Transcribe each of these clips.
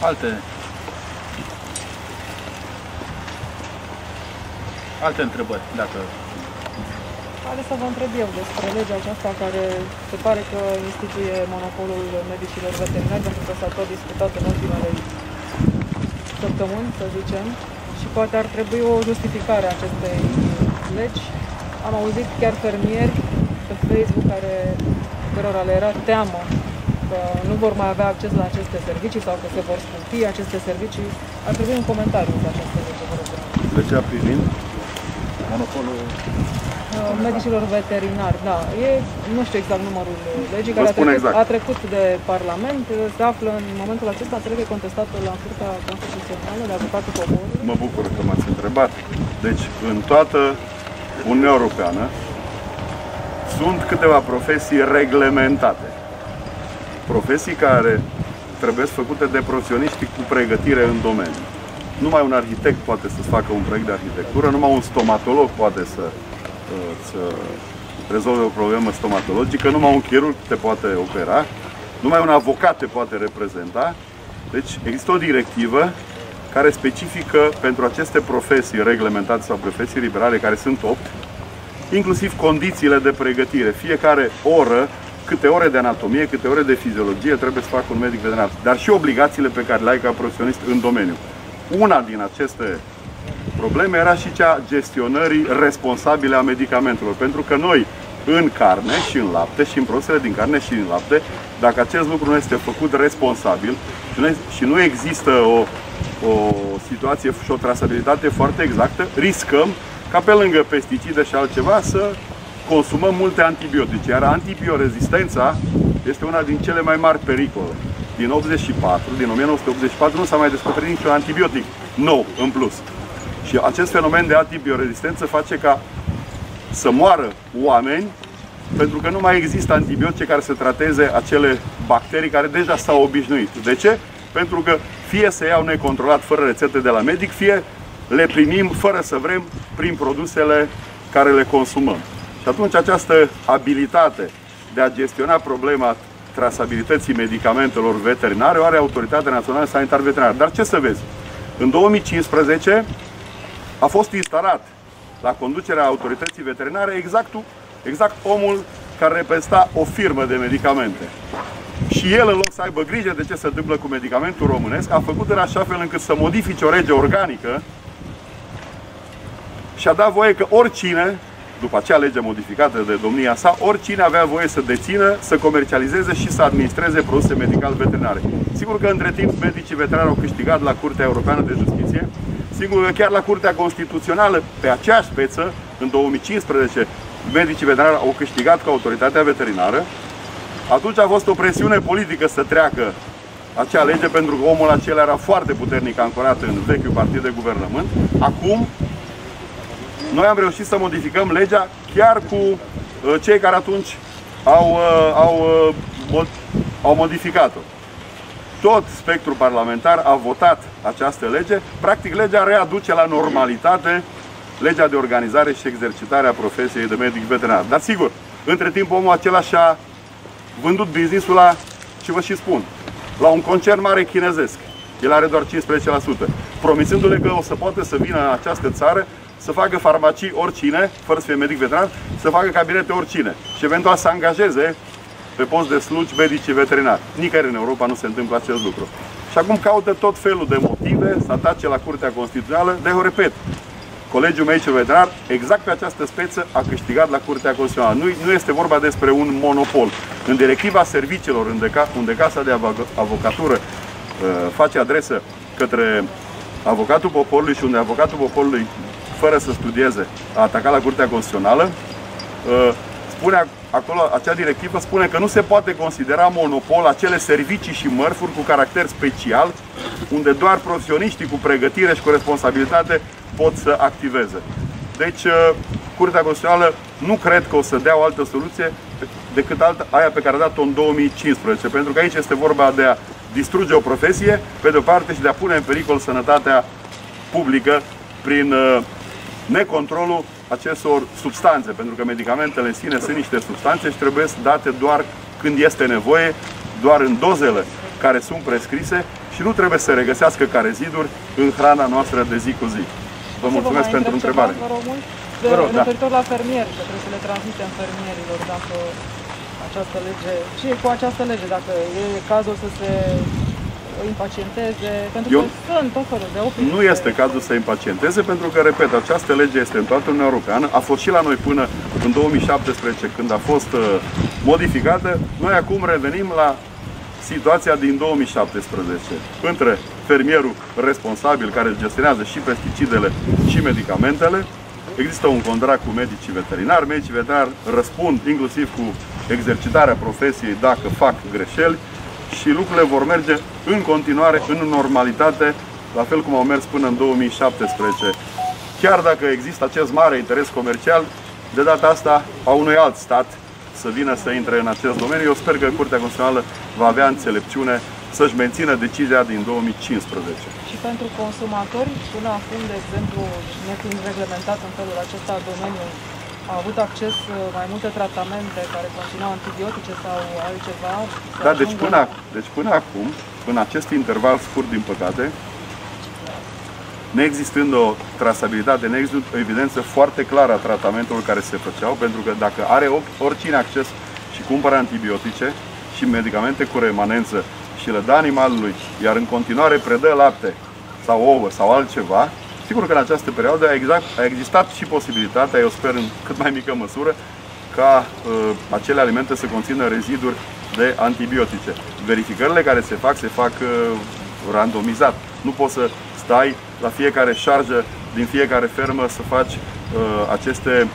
Alte întrebări, dacă... Haideți să vă întreb eu despre legea aceasta care se pare că instituie monopolul medicilor veterinari, pentru că s-a tot discutat în ultimele săptămâni, să zicem, și poate ar trebui o justificare a acestei legi. Am auzit chiar fermieri pe Facebook cărora le era teamă că nu vor mai avea acces la aceste servicii sau că se vor scumpi aceste servicii. Ar trebui un comentariu pe această lege, vă rog. Legea privind monopolul medicilor veterinari, da. Nu știu exact numărul legii, care a trecut de Parlament, se află în momentul acesta, înțeleg că e contestată la Curtea Constituțională de Avocatul Poporului. Mă bucur că m-ați întrebat. Deci, în toată Uniunea Europeană sunt câteva profesii reglementate. Profesii care trebuie făcute de profesioniști cu pregătire în domeniu. Numai un arhitect poate să-ți facă un proiect de arhitectură, numai un stomatolog poate să rezolve o problemă stomatologică, numai un chirurg te poate opera, numai un avocat te poate reprezenta. Deci există o directivă care specifică pentru aceste profesii reglementate sau profesii liberale, care sunt 8, inclusiv condițiile de pregătire. Fiecare oră, câte ore de anatomie, câte ore de fiziologie trebuie să facă un medic veterinar, dar și obligațiile pe care le ai ca profesionist în domeniu. Una din aceste probleme era și cea gestionării responsabile a medicamentelor, pentru că noi, în carne și în lapte și în produsele din carne și în lapte, dacă acest lucru nu este făcut responsabil și nu există o situație și o trasabilitate foarte exactă, riscăm ca pe lângă pesticide și altceva să consumăm multe antibiotice, iar antibiorezistența este una din cele mai mari pericole. Din 1984 nu s-a mai descoperit niciun antibiotic nou în plus. Și acest fenomen de antibiorezistență face ca să moară oameni pentru că nu mai există antibiotice care să trateze acele bacterii care deja s-au obișnuit. De ce? Pentru că fie se iau necontrolat fără rețete de la medic, fie le primim fără să vrem prin produsele care le consumăm. Și atunci această abilitate de a gestiona problema trasabilității medicamentelor veterinare o are Autoritatea Națională Sanitar Veterinară. Dar ce să vezi? În 2015 a fost instalat la conducerea autorității veterinare exact omul care reprezenta o firmă de medicamente. Și el, în loc să aibă grijă de ce se întâmplă cu medicamentul românesc, a făcut în așa fel încât să modifice o lege organică și a dat voie că oricine, după acea lege modificată de domnia sa, oricine avea voie să dețină, să comercializeze și să administreze produse medicale veterinare. Sigur că între timp medicii veterinari au câștigat la Curtea Europeană de Justiție, sigur că chiar la Curtea Constituțională, pe aceeași speță, în 2015, medicii veterinari au câștigat cu autoritatea veterinară. Atunci a fost o presiune politică să treacă acea lege, pentru că omul acela era foarte puternic ancorat în vechiul partid de guvernământ. Acum, noi am reușit să modificăm legea chiar cu cei care atunci au modificat-o. Tot spectrul parlamentar a votat această lege. Practic, legea readuce la normalitate legea de organizare și exercitare a profesiei de medic veterinar. Dar sigur, între timp omul acela și-a vândut business-ul la, ce vă și spun, la un concern mare chinezesc. El are doar 15%, promițându-le că o să poată să vină în această țară să facă farmacii oricine, fără să fie medic veterinar, să facă cabinete oricine și eventual să angajeze pe post de slugi medicii veterinari. Nicăieri în Europa nu se întâmplă acest lucru. Și acum caută tot felul de motive să atace la Curtea Constituțională, de eu repet, Colegiul Medicilor Veterinari, exact pe această speță, a câștigat la Curtea Constituțională. Nu este vorba despre un monopol. În directiva serviciilor, unde Casa de Avocatură face adresă către Avocatul Poporului și unde Avocatul Poporului, fără să studieze, a atacat la Curtea Constituțională, spune acolo, acea directivă spune că nu se poate considera monopol acele servicii și mărfuri cu caracter special, unde doar profesioniștii cu pregătire și cu responsabilitate pot să activeze. Deci, Curtea Constituțională nu cred că o să dea o altă soluție decât aia pe care a dat-o în 2015, pentru că aici este vorba de a distruge o profesie, pe de o parte, și de a pune în pericol sănătatea publică prin necontrolul acestor substanțe, pentru că medicamentele în sine sunt niște substanțe și trebuie date doar când este nevoie, doar în dozele care sunt prescrise și nu trebuie să regăsească ca reziduri în hrana noastră de zi cu zi. Vă mulțumesc pentru întrebare. Referitor la fermieri, că trebuie să le transmitem fermierilor dacă această lege, și cu această lege, dacă e cazul să se impacienteze, pentru că sunt tot felul de opinii. Nu este cazul să impacienteze, pentru că, repet, această lege este în toată Uniunea Europeană, a fost și la noi până în 2017, când a fost modificată. Noi acum revenim la situația din 2017, între fermierul responsabil care gestionează și pesticidele și medicamentele. Există un contract cu medicii veterinari. Medicii veterinari răspund inclusiv cu exercitarea profesiei dacă fac greșeli și lucrurile vor merge în continuare în normalitate, la fel cum au mers până în 2017. Chiar dacă există acest mare interes comercial, de data asta a unui alt stat să vină să intre în acest domeniu. Eu sper că Curtea Constituțională va avea înțelepciune să-și mențină decizia din 2015. Și pentru consumatori, până acum, de exemplu, nefiind reglementat în felul acesta domeniul, au avut acces mai multe tratamente care conțineau antibiotice sau altceva? Da, deci până acum, în acest interval scurt, din păcate, neexistând o trasabilitate, neexistând o evidență foarte clară a tratamentelor care se făceau, pentru că dacă are oricine acces și cumpără antibiotice și medicamente cu remanență și le dă animalului, iar în continuare predă lapte sau ouă sau altceva, sigur că în această perioadă a existat și posibilitatea, eu sper în cât mai mică măsură, ca acele alimente să conțină reziduri de antibiotice. Verificările care se fac randomizat. Nu poți să stai la fiecare șarjă din fiecare fermă să faci aceste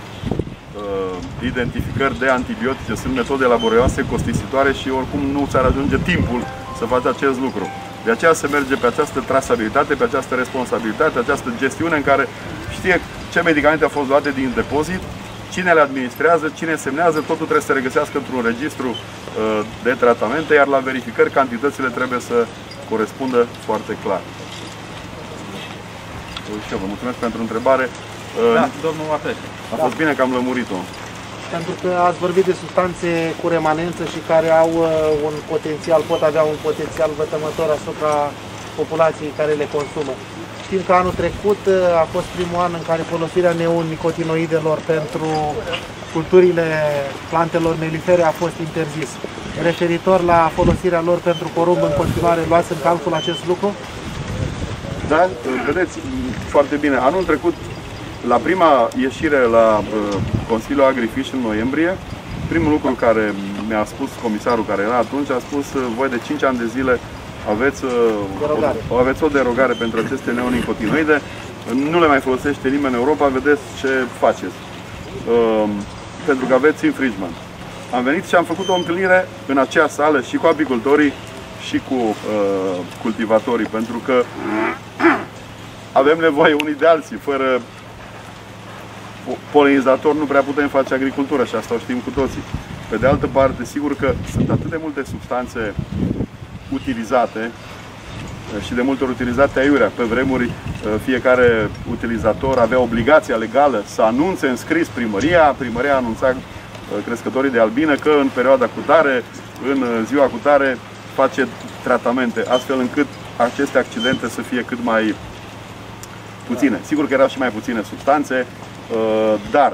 identificări de antibiotice. Sunt metode laborioase, costisitoare și oricum nu ți-ar ajunge timpul să faci acest lucru. De aceea se merge pe această trasabilitate, pe această responsabilitate, această gestiune în care știe ce medicamente au fost luate din depozit, cine le administrează, cine semnează, totul trebuie să se regăsească într-un registru de tratamente, iar la verificări cantitățile trebuie să corespundă foarte clar. Și eu vă mulțumesc pentru întrebare. Da, domnul Matești. A fost bine că am lămurit-o. Pentru că ați vorbit de substanțe cu remanență și care au un potențial, pot avea un potențial vătămător asupra populației care le consumă. Știm că anul trecut a fost primul an în care folosirea neonicotinoidelor pentru culturile plantelor melifere a fost interzis. Referitor la folosirea lor pentru porumb, în continuare luați în calcul acest lucru? Da, vedeți foarte bine. Anul trecut, la prima ieșire la Consiliul Agrifish în noiembrie, primul lucru care mi-a spus comisarul care era atunci, a spus: voi de 5 ani de zile aveți o derogare pentru aceste neonicotinoide, nu le mai folosește nimeni în Europa, vedeți ce faceți. Pentru că aveți infringement. Am venit și am făcut o întâlnire în acea sală și cu apicultorii și cu cultivatorii, pentru că avem nevoie unii de alții. Fără polinizator nu prea putem face agricultură și asta o știm cu toții. Pe de altă parte, sigur că sunt atât de multe substanțe utilizate și de multe ori utilizate aiurea. Pe vremuri, fiecare utilizator avea obligația legală să anunțe în scris primăria. Primăria anunța crescătorii de albină că în perioada cutare, în ziua cutare, face tratamente, astfel încât aceste accidente să fie cât mai puține. Sigur că erau și mai puține substanțe, dar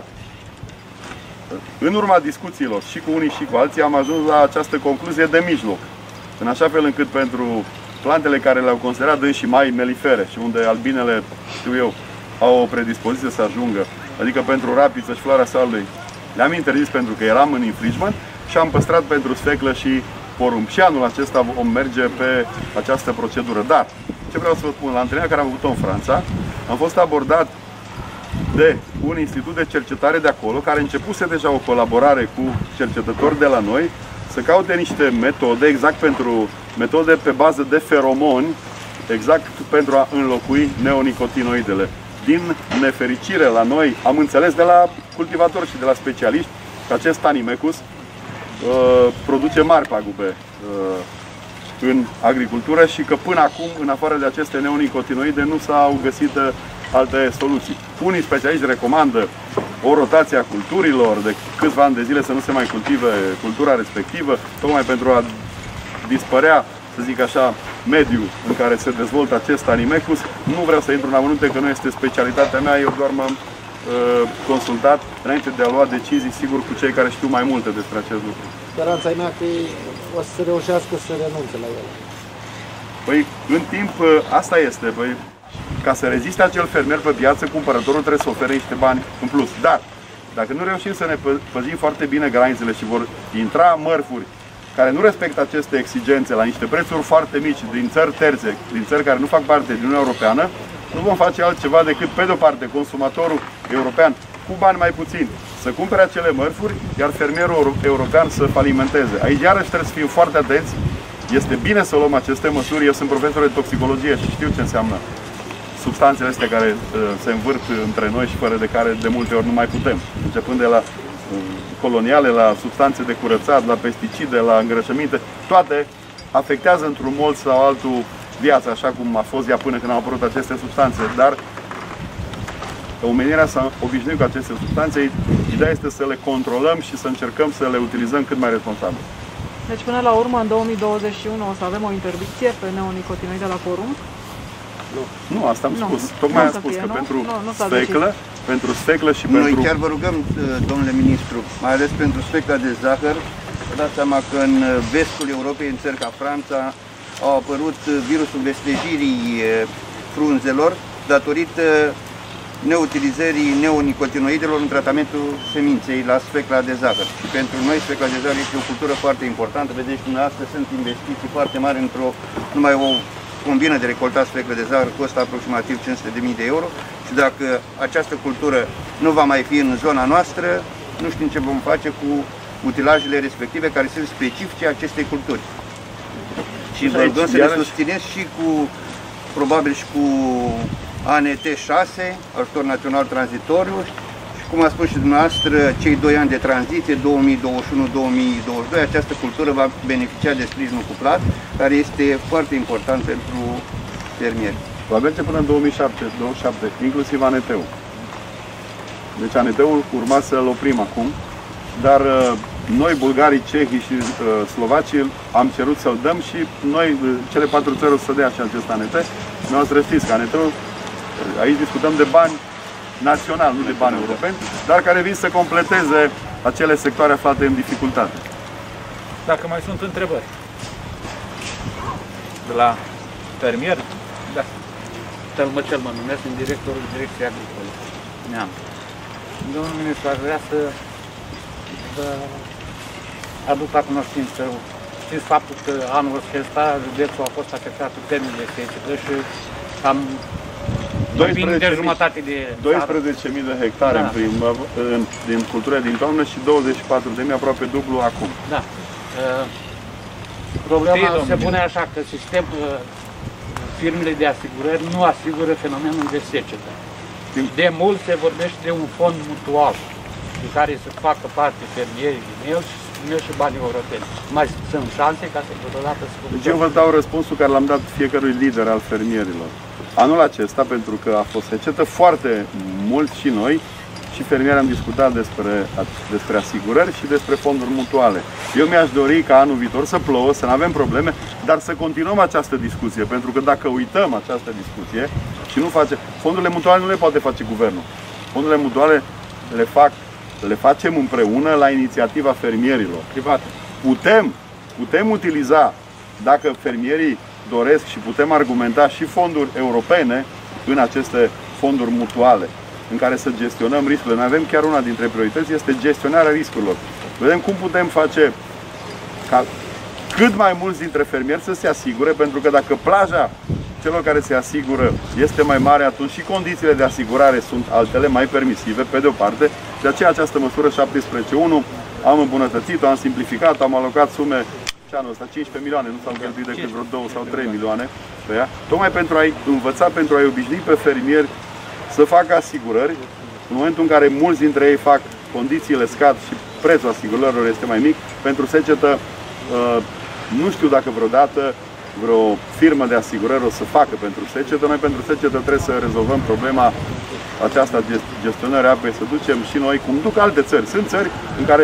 în urma discuțiilor și cu unii și cu alții am ajuns la această concluzie de mijloc, în așa fel încât pentru plantele care le-au considerat și mai melifere și unde albinele, știu eu, au o predispoziție să ajungă, adică pentru rapiță și floarea soarelui, le-am interzis pentru că eram în infringement și am păstrat pentru sfeclă și porumb. Și anul acesta vom merge pe această procedură. Dar, ce vreau să vă spun, la întâlnirea care am avut-o în Franța, am fost abordat de un institut de cercetare de acolo, care începuse deja o colaborare cu cercetători de la noi, să caute niște metode, metode pe bază de feromoni, exact pentru a înlocui neonicotinoidele. Din nefericire la noi, am înțeles de la cultivatori și de la specialiști că acest Tanimecus produce mari pagube în agricultură și că până acum, în afară de aceste neonicotinoide, nu s-au găsit alte soluții. Unii specialiști recomandă o rotație a culturilor de câțiva ani de zile, să nu se mai cultive cultura respectivă, tocmai pentru a dispărea să zic așa, mediu în care se dezvoltă acest animecus. Nu vreau să intru în amănunte, că nu este specialitatea mea, eu doar m-am consultat înainte de a lua decizii, sigur, cu cei care știu mai multe despre acest lucru. Speranța mea că o să reușească să renunțe la el. Păi, în timp, asta este. Păi, ca să reziste acel fermier pe piață, cumpărătorul trebuie să ofere niște bani în plus. Dar, dacă nu reușim să ne păzim foarte bine granițele și vor intra mărfuri care nu respectă aceste exigențe la niște prețuri foarte mici din țări terțe, din țări care nu fac parte din Uniunea Europeană, nu vom face altceva decât, pe de-o parte, consumatorul european cu bani mai puțini să cumpere acele mărfuri, iar fermierul european să falimenteze. Aici iarăși trebuie să fim foarte atenți. Este bine să luăm aceste măsuri. Eu sunt profesor de toxicologie și știu ce înseamnă substanțele astea care se învârt între noi și fără de care de multe ori nu mai putem. Începând de la coloniale, la substanțe de curățat, la pesticide, la îngrășăminte, toate afectează într-un mod sau altul viața, așa cum a fost ea până când au apărut aceste substanțe. Dar omenirea s-a obișnuit cu aceste substanțe. Ideea este să le controlăm și să încercăm să le utilizăm cât mai responsabil. Deci până la urmă, în 2021 o să avem o interdicție pe neonicotinoide la porumb? Nu, asta am spus. Tocmai am spus că pentru sfeclă și pentru... Noi chiar vă rugăm, domnule ministru, mai ales pentru sfecla de zahăr, să dați seama că în vestul Europei, în țări ca Franța, au apărut virusul vestejirii frunzelor datorită neutilizării neonicotinoidelor în tratamentul seminței la sfecla de zahăr. Și pentru noi sfecla de zahăr este o cultură foarte importantă. Vedeți, dumneavoastră sunt investiții foarte mari într-o, numai o combină de recoltat sfeclă de zahăr costă aproximativ 500.000 de euro și dacă această cultură nu va mai fi în zona noastră, nu știm ce vom face cu utilajele respective care sunt specifice acestei culturi. Și vă rugăm să ne susțineți și cu, probabil și cu ANT 6, ajutor național tranzitoriu, și cum a spus și dumneavoastră, cei 2 ani de tranziție, 2021-2022, această cultură va beneficia de sprijinul cuplat, care este foarte important pentru fermieri. Va merge până în 2027, inclusiv ANT-ul. Deci ANT-ul urma să-l oprim acum, dar noi, bulgarii, cehii și slovacii, am cerut să-l dăm și noi, cele 4 țări, o să dea și acest ANT. Dumneavoastră știți că ANT-ul, aici discutăm de bani naționali, nu de bani europeni, dar care vin să completeze acele sectoare aflate în dificultate. Dacă mai sunt întrebări de la fermier, da. Tălmăcel mă numesc, sunt directorul Direcției Agricole. Neam. Domnul ministru, aș vrea să vă aduc la cunoștință. Știți faptul că anul acesta județul a fost afectat cu termenul de secetă și am 12.000 de hectare din cultură din toamnă și 24.000, aproape dublu acum. Da. Problema se pune așa că firmele de asigurări nu asigură fenomenul de secetă. De mult se vorbește de un fond mutual de care să facă parte fermierii din el și primește și banii europeni. Mai sunt șanse ca să totodată să... Deci eu vă dau răspunsul care l-am dat fiecărui lider al fermierilor. Anul acesta, pentru că a fost secetă foarte mult și noi, și fermierii am discutat despre asigurări și despre fonduri mutuale. Eu mi-aș dori ca anul viitor să plouă, să nu avem probleme, dar să continuăm această discuție, pentru că dacă uităm această discuție și nu face... Fondurile mutuale nu le poate face guvernul. Fondurile mutuale le facem împreună la inițiativa fermierilor. Private. Putem utiliza, dacă fermierii doresc, și putem argumenta și fonduri europene în aceste fonduri mutuale, în care să gestionăm riscurile. Noi avem chiar una dintre priorități, este gestionarea riscurilor. Vedem cum putem face ca cât mai mulți dintre fermieri să se asigure, pentru că dacă plaja celor care se asigură este mai mare, atunci și condițiile de asigurare sunt altele, mai permisive, pe de o parte. De aceea această măsură 17.1 am îmbunătățit-o, am simplificat, am alocat sume ce anul ăsta, 15 milioane, nu s-au cheltuit decât vreo 2 sau 3 milioane pe ea, tocmai pentru a-i învăța, pentru a-i obișnui pe fermieri să facă asigurări. În momentul în care mulți dintre ei fac, condițiile scad și prețul asigurărilor este mai mic, pentru secetă nu știu dacă vreodată vreo firmă de asigurări o să facă pentru secetă. Noi pentru secetă trebuie să rezolvăm problema aceasta gestionării apei, să ducem și noi, cum duc alte țări. Sunt țări în care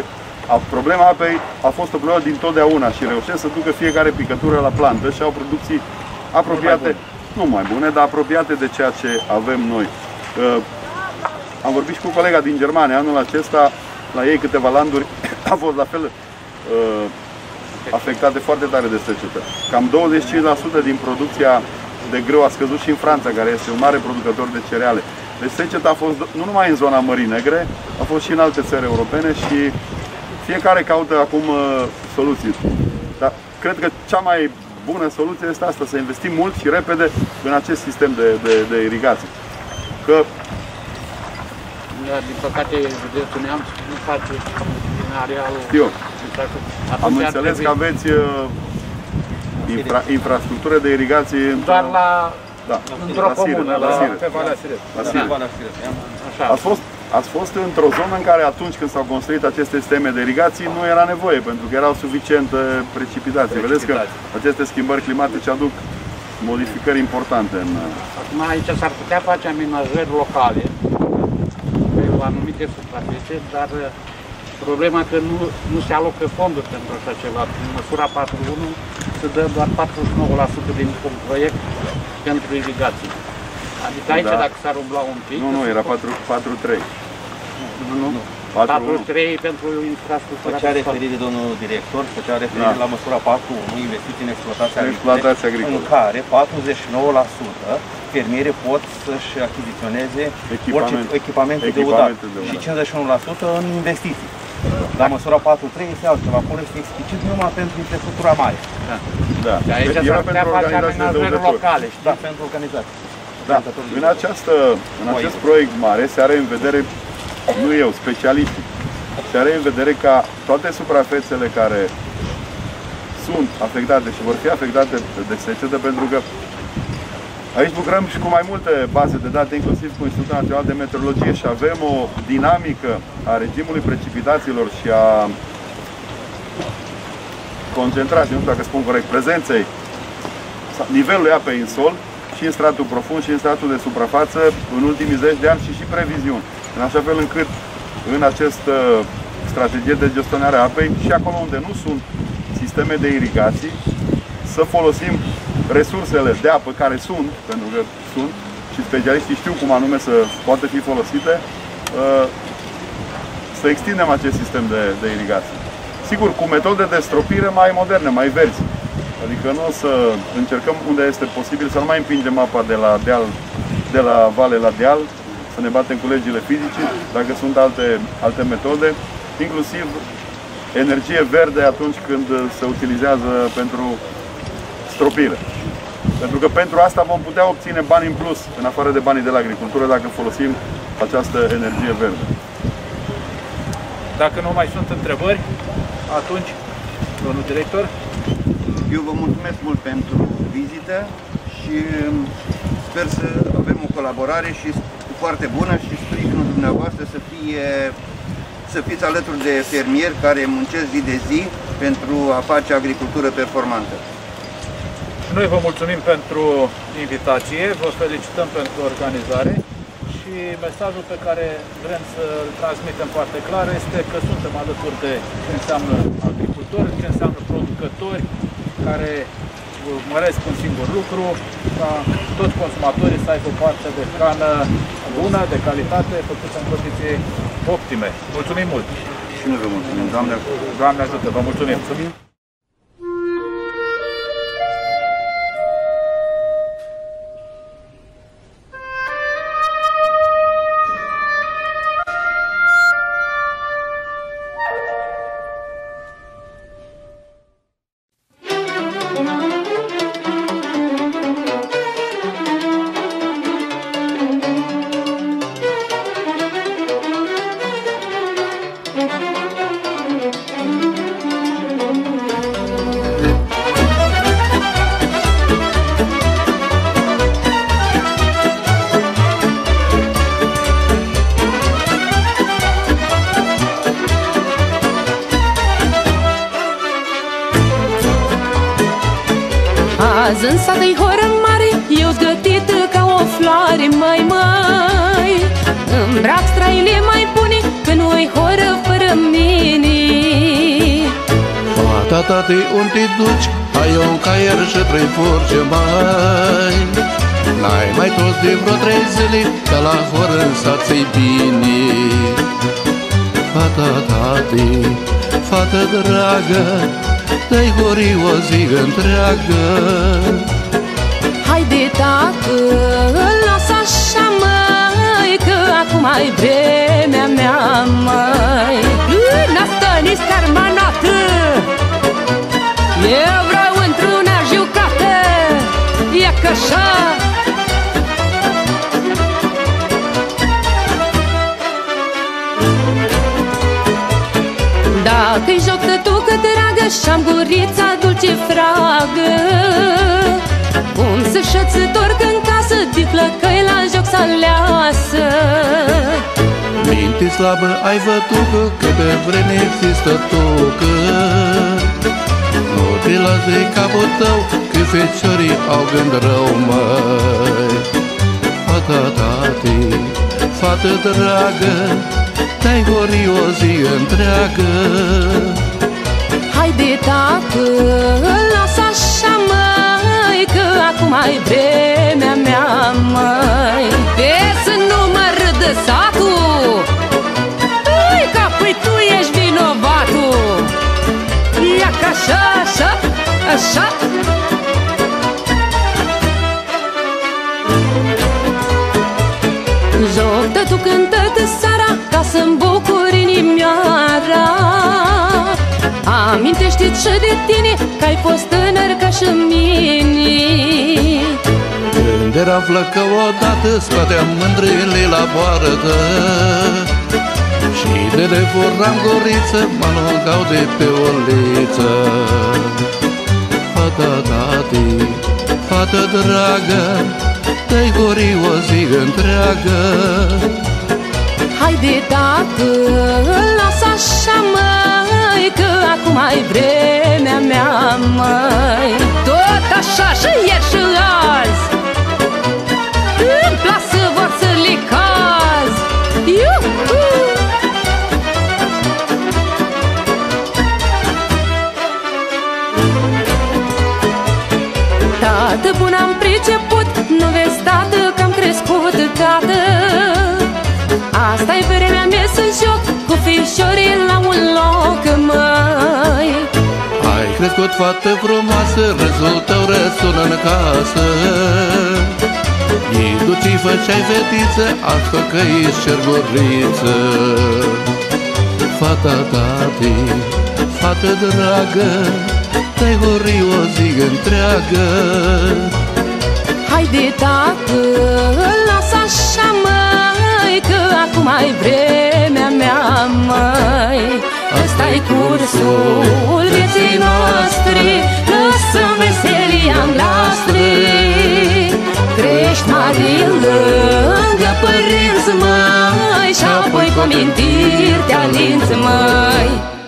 Problema apei a fost o problemă din totdeauna și reușesc să ducă fiecare picătură la plantă și au producții apropiate, nu mai bune, dar apropiate de ceea ce avem noi. Am vorbit și cu colega din Germania anul acesta, la ei câteva landuri a fost la fel afectate foarte tare de secetă. Cam 25% din producția de grâu a scăzut și în Franța, care este un mare producător de cereale. Deci seceta a fost nu numai în zona Mării Negre, a fost și în alte țări europene și fiecare caută acum soluții. Dar cred că cea mai bună soluție este asta, să investim mult și repede în acest sistem de irigație. Că din păcate, județul Neamț nu face din arealul. Știu. Am înțeles că aveți infrastructură de irigație doar la într-o comună, pe Valea Siret. Ați fost într-o zonă în care atunci când s-au construit aceste sisteme de irigații nu era nevoie, pentru că erau suficiente precipitații. Vedeți că aceste schimbări climatice aduc modificări importante în... Acum aici s-ar putea face amenajări locale pe anumite suprafețe, dar problema că nu se alocă fonduri pentru așa ceva. În măsura 4.1 se dă doar 49% din proiect pentru irigații. Adică aici, dacă s-ar umbla un pic... Nu, era 4.3. Nu. 4.3 pentru infrastructura. Făcea referire domnul director, făcea referire la măsura 4.1, investiții în exploatația agricole, în care 49% fermierii pot să-și achiziționeze echipamente de udat și 51% în investiții. La măsura 4.3 este altceva, acolo este explicit numai pentru infrastructura mare. Da. Aici s-ar putea face amenajări locale, știi? Da, pentru organizații. Da. În acest proiect mare se are în vedere, nu eu, specialiștii, se are în vedere ca toate suprafețele care sunt afectate și vor fi afectate de secetă, pentru că aici lucrăm și cu mai multe baze de date, inclusiv cu Institutul Național de Meteorologie, și avem o dinamică a regimului precipitațiilor și a concentrației, nu știu dacă spun corect, prezenței nivelului apei în sol, și în stratul profund și în stratul de suprafață în ultimii 10 de ani și previziuni. În așa fel încât în această strategie de gestionare a apei și acolo unde nu sunt sisteme de irigații, să folosim resursele de apă care sunt, pentru că sunt, și specialiștii știu cum anume să poată fi folosite, să extindem acest sistem de irigație. Sigur, cu metode de stropire mai moderne, mai verzi. Adică nu o să încercăm unde este posibil să nu mai împingem apa de la vale la deal, să ne batem cu legile fizice, dacă sunt alte metode, inclusiv energie verde atunci când se utilizează pentru stropire. Pentru că pentru asta vom putea obține bani în plus, în afară de banii de la agricultură, dacă folosim această energie verde. Dacă nu mai sunt întrebări, atunci, domnul director. Eu vă mulțumesc mult pentru vizită și sper să avem o colaborare și foarte bună și sprijinul dumneavoastră să fiți alături de fermieri care muncesc zi de zi pentru a face agricultură performantă. Noi vă mulțumim pentru invitație, vă felicităm pentru organizare și mesajul pe care vrem să-l transmitem foarte clar este că suntem alături de ce înseamnă agricultori, ce înseamnă producători, care urmăresc un singur lucru, ca toți consumatorii să aibă parte de hrană bună, de calitate, făcută în condiții optime. Mulțumim mult! Și noi vă mulțumim, Doamne ajută, vă mulțumim! Azi în sat-i horă mare, eu-s gătită ca o floare, măi, îmi brac straile mai bune, că nu-i horă fără mine. Tata-te, unde te duci? Ai un caier și 3 furci mai. N-ai mai toți de vreo 3 zile, că la hor în sat ți-i bine. Fata, tate, fată dragă, dă-i horii o zi întreagă. Haide, tată, lasă așa, măi, că acum ai vremea mea, măi. N-asta nici carmanată, eu vreau într-una jucată, e că așa. Dacă-i joc tătucă dragă și-am gurița dulce fragă, cum să-și întorc în casă, diflă că-i la joc să aleasă. Minte slabă ai vătucă, că pe vreme ți stătucă. Nu te las de capul tău, că feciorii au gând rău, măi. Fata, tate, fată dragă, dai horii o zi întreagă. Haide, tată, lasă așa, măi, că acum ai vremea mea, măi. Vezi să nu mă râdă satul, ui, că apoi tu ești vinovatul. Ia că așa, așa, așa. Joc de tu cântă-te seara, ca să-mi bucuri inimioara. Amintește-ți și de tine, că ai fost tânăr ca și mine. Când eram flăcă odată, scoateam mândrile la poartă și de le furam guriță, mă alungau de pe uliță. Fata, tate, fată dragă, dă-i horii o zi întreagă. Haide, tată, lasă așa, măi, că acum ai vremea mea, măi. Tot așa și ieri și azi, îmi plac să văd să le caz. Iuhu! Tată bun, am priceput, nu vezi, tată, că-am crescut, tată. Asta-i vremea mea să joc cu fișorii la un loc, măi. Ai crescut, fată frumoasă, râsul tău răsună în casă. Ei tu ți făceai fetiță, azi făcăi șerguriță. Fata, tate, fată dragă, dai horii o zi întreagă. Haide, tată, lasă așa, măi, că acum ai vremea mea, măi. Ăsta-i cursul vieții noastre, lăsăm veselia în lastre. Crești mare lângă părinți, măi, și apoi cu amintiri te alinți, măi.